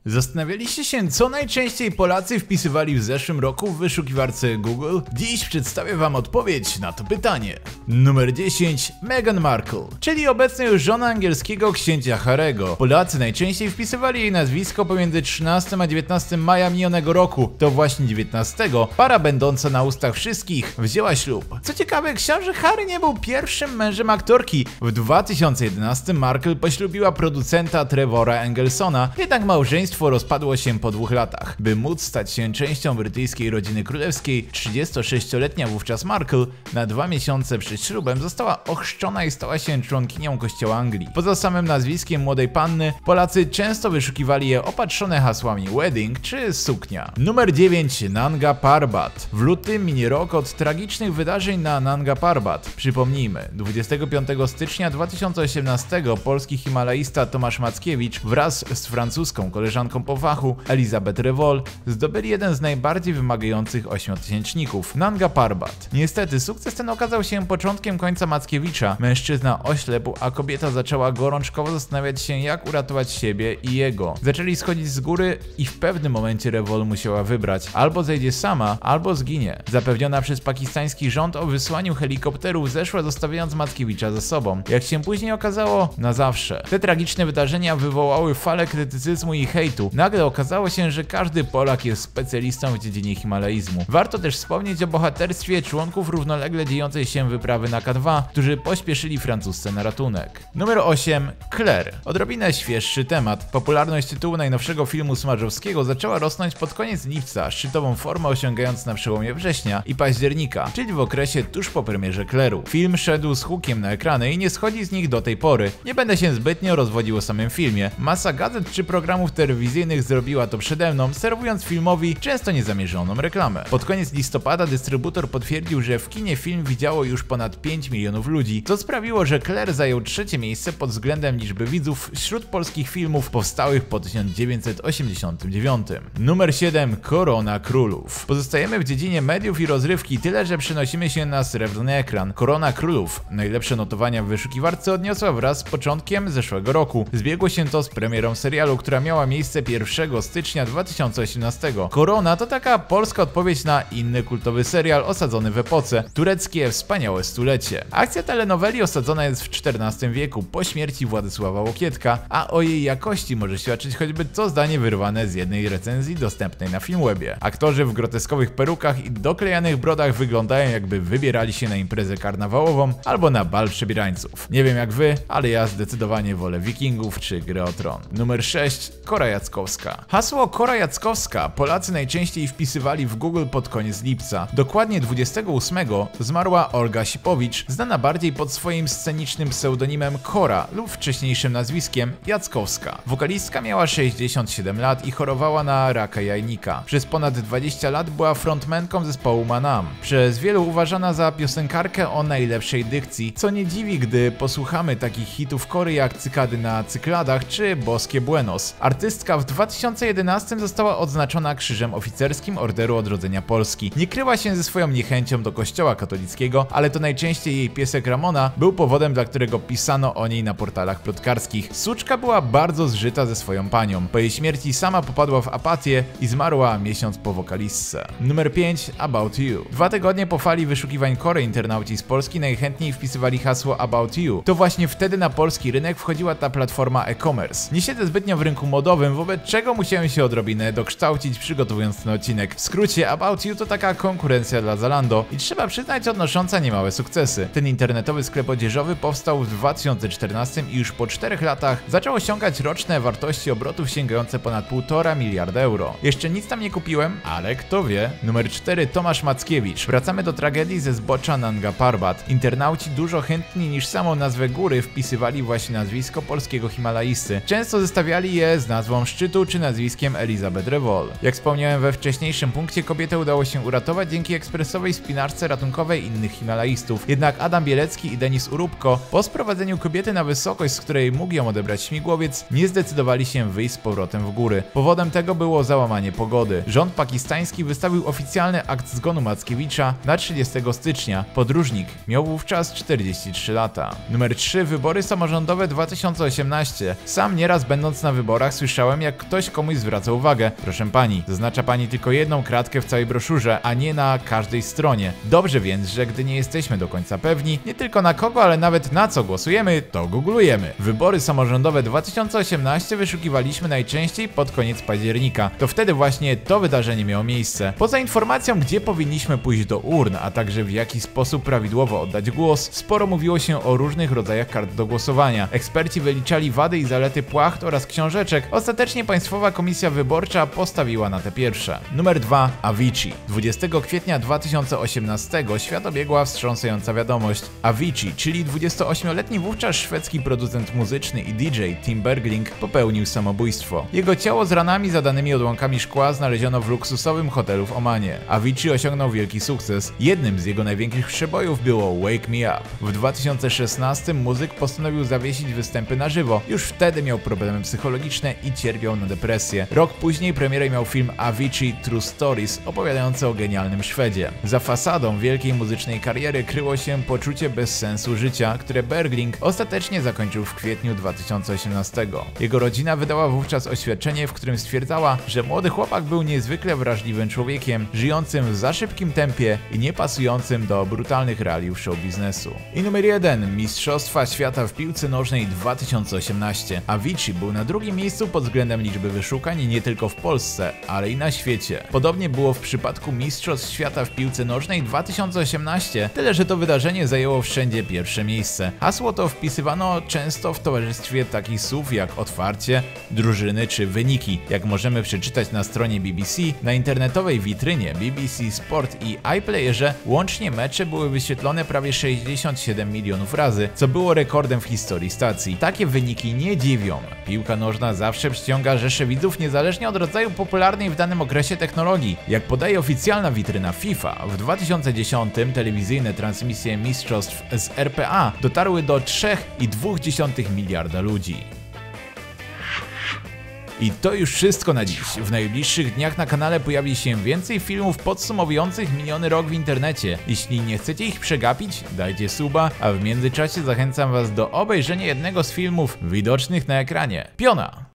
Zastanawialiście się, co najczęściej Polacy wpisywali w zeszłym roku w wyszukiwarce Google? Dziś przedstawię wam odpowiedź na to pytanie. Numer 10. Meghan Markle, czyli obecna już żona angielskiego księcia Harry'ego. Polacy najczęściej wpisywali jej nazwisko pomiędzy 13 a 19 maja minionego roku. To właśnie 19 para będąca na ustach wszystkich wzięła ślub. Co ciekawe, książę Harry nie był pierwszym mężem aktorki. W 2011 Markle poślubiła producenta Trevora Engelsona, jednak małżeństwo rozpadło się po 2 latach. By móc stać się częścią brytyjskiej rodziny królewskiej, 36-letnia wówczas Markle na 2 miesiące przed ślubem została ochrzczona i stała się członkinią kościoła Anglii. Poza samym nazwiskiem młodej panny, Polacy często wyszukiwali je opatrzone hasłami wedding czy suknia. Numer 9. Nanga Parbat. W lutym minie rok od tragicznych wydarzeń na Nanga Parbat. Przypomnijmy, 25 stycznia 2018 polski himalaista Tomasz Mackiewicz wraz z francuską koleżanką po fachu Elisabeth Revol zdobyli jeden z najbardziej wymagających ośmiotysięczników, Nanga Parbat. Niestety sukces ten okazał się początkiem końca Mackiewicza. Mężczyzna oślepł, a kobieta zaczęła gorączkowo zastanawiać się, jak uratować siebie i jego. Zaczęli schodzić z góry i w pewnym momencie Revol musiała wybrać: albo zejdzie sama, albo zginie. Zapewniona przez pakistański rząd o wysłaniu helikopterów zeszła, zostawiając Mackiewicza za sobą. Jak się później okazało, na zawsze. Te tragiczne wydarzenia wywołały falę krytycyzmu i hejtu. Nagle okazało się, że każdy Polak jest specjalistą w dziedzinie himalaizmu. Warto też wspomnieć o bohaterstwie członków równolegle dziejącej się wyprawy na K2, którzy pośpieszyli francusce na ratunek. Numer 8. Claire. Odrobinę świeższy temat. Popularność tytułu najnowszego filmu Smarzowskiego zaczęła rosnąć pod koniec lipca, szczytową formę osiągając na przełomie września i października, czyli w okresie tuż po premierze Claire'u. Film szedł z hukiem na ekrany i nie schodzi z nich do tej pory. Nie będę się zbytnio rozwodził o samym filmie. Masa gazet czy programów telewizyjnych zrobiła to przede mną, serwując filmowi często niezamierzoną reklamę. Pod koniec listopada dystrybutor potwierdził, że w kinie film widziało już ponad 5 milionów ludzi, co sprawiło, że Claire zajął 3. miejsce pod względem liczby widzów wśród polskich filmów powstałych po 1989. Numer 7. Korona Królów. Pozostajemy w dziedzinie mediów i rozrywki, tyle że przenosimy się na srebrny ekran. Korona Królów. Najlepsze notowania w wyszukiwarce odniosła wraz z początkiem zeszłego roku. Zbiegło się to z premierą serialu, która miała miejsce 1 stycznia 2018. Korona to taka polska odpowiedź na inny kultowy serial osadzony w epoce, tureckie Wspaniałe Stulecie. Akcja telenoweli osadzona jest w XIV wieku po śmierci Władysława Łokietka, a o jej jakości może świadczyć choćby to zdanie wyrwane z jednej recenzji dostępnej na Filmwebie. Aktorzy w groteskowych perukach i doklejanych brodach wyglądają, jakby wybierali się na imprezę karnawałową albo na bal przebierańców. Nie wiem jak wy, ale ja zdecydowanie wolę Wikingów czy Gry o Tron. Numer 6. Kora Jackowska. Hasło Kora Jackowska Polacy najczęściej wpisywali w Google pod koniec lipca. Dokładnie 28 zmarła Olga Sipowicz, znana bardziej pod swoim scenicznym pseudonimem Kora lub wcześniejszym nazwiskiem Jackowska. Wokalistka miała 67 lat i chorowała na raka jajnika. Przez ponad 20 lat była frontmanką zespołu Manam. Przez wielu uważana za piosenkarkę o najlepszej dykcji, co nie dziwi, gdy posłuchamy takich hitów Kory jak Cykady na Cykladach czy Boskie Buenos. Artystka w 2011 została odznaczona Krzyżem Oficerskim Orderu Odrodzenia Polski. Nie kryła się ze swoją niechęcią do kościoła katolickiego, ale to najczęściej jej piesek Ramona był powodem, dla którego pisano o niej na portalach plotkarskich. Suczka była bardzo zżyta ze swoją panią. Po jej śmierci sama popadła w apatię i zmarła miesiąc po wokalistce. Numer 5. About You. 2 tygodnie po fali wyszukiwań Kory internauci z Polski najchętniej wpisywali hasło About You. To właśnie wtedy na polski rynek wchodziła ta platforma e-commerce. Nie siedzę zbytnio w rynku modowym, wobec czego musiałem się odrobinę dokształcić, przygotowując ten odcinek. W skrócie, About You to taka konkurencja dla Zalando i trzeba przyznać, odnosząca niemałe sukcesy. Ten internetowy sklep odzieżowy powstał w 2014 i już po 4 latach zaczął osiągać roczne wartości obrotów sięgające ponad 1,5 miliarda euro. Jeszcze nic tam nie kupiłem, ale kto wie. Numer 4. Tomasz Mackiewicz. Wracamy do tragedii ze zbocza Nanga Parbat. Internauci dużo chętniej niż samą nazwę góry wpisywali właśnie nazwisko polskiego himalaisty. Często zestawiali je z nazwą szczytu czy nazwiskiem Elisabeth Revol. Jak wspomniałem we wcześniejszym punkcie, kobietę udało się uratować dzięki ekspresowej spinarce ratunkowej innych himalaistów. Jednak Adam Bielecki i Denis Urubko po sprowadzeniu kobiety na wysokość, z której mógł ją odebrać śmigłowiec, nie zdecydowali się wyjść z powrotem w góry. Powodem tego było załamanie pogody. Rząd pakistański wystawił oficjalny akt zgonu Mackiewicza na 30 stycznia. Podróżnik miał wówczas 43 lata. Numer 3. Wybory samorządowe 2018. Sam nieraz będąc na wyborach słyszałem widziałem, jak ktoś komuś zwraca uwagę. Proszę pani, zaznacza pani tylko jedną kratkę w całej broszurze, a nie na każdej stronie. Dobrze więc, że gdy nie jesteśmy do końca pewni, nie tylko na kogo, ale nawet na co głosujemy, to googlujemy. Wybory samorządowe 2018 wyszukiwaliśmy najczęściej pod koniec października. To wtedy właśnie to wydarzenie miało miejsce. Poza informacją, gdzie powinniśmy pójść do urn, a także w jaki sposób prawidłowo oddać głos, sporo mówiło się o różnych rodzajach kart do głosowania. Eksperci wyliczali wady i zalety płacht oraz książeczek. Ostatecznie Państwowa Komisja Wyborcza postawiła na te pierwsze. Numer 2. Avicii. 20 kwietnia 2018 świat obiegła wstrząsająca wiadomość. Avicii, czyli 28-letni wówczas szwedzki producent muzyczny i DJ Tim Bergling, popełnił samobójstwo. Jego ciało z ranami zadanymi odłamkami szkła znaleziono w luksusowym hotelu w Omanie. Avicii osiągnął wielki sukces. Jednym z jego największych przebojów było Wake Me Up. W 2016 muzyk postanowił zawiesić występy na żywo. Już wtedy miał problemy psychologiczne i cierpiał na depresję. Rok później premierę miał film Avicii True Stories, opowiadający o genialnym Szwedzie. Za fasadą wielkiej muzycznej kariery kryło się poczucie bezsensu życia, które Bergling ostatecznie zakończył w kwietniu 2018. Jego rodzina wydała wówczas oświadczenie, w którym stwierdzała, że młody chłopak był niezwykle wrażliwym człowiekiem, żyjącym w za szybkim tempie i niepasującym do brutalnych realiów show biznesu. I numer 1. Mistrzostwa Świata w piłce nożnej 2018. Avicii był na drugim miejscu pod względem liczby wyszukań nie tylko w Polsce, ale i na świecie. Podobnie było w przypadku Mistrzostw Świata w piłce nożnej 2018, tyle że to wydarzenie zajęło wszędzie pierwsze miejsce. Hasło to wpisywano często w towarzystwie takich słów jak otwarcie, drużyny czy wyniki. Jak możemy przeczytać na stronie BBC, na internetowej witrynie BBC Sport i iPlayerze łącznie mecze były wyświetlone prawie 67 milionów razy, co było rekordem w historii stacji. Takie wyniki nie dziwią. Piłka nożna zawsze przyciąga rzesze widzów niezależnie od rodzaju popularnej w danym okresie technologii. Jak podaje oficjalna witryna FIFA, w 2010 telewizyjne transmisje mistrzostw z RPA dotarły do 3,2 miliarda ludzi. I to już wszystko na dziś. W najbliższych dniach na kanale pojawi się więcej filmów podsumowujących miniony rok w internecie. Jeśli nie chcecie ich przegapić, dajcie suba, a w międzyczasie zachęcam Was do obejrzenia jednego z filmów widocznych na ekranie. Piona!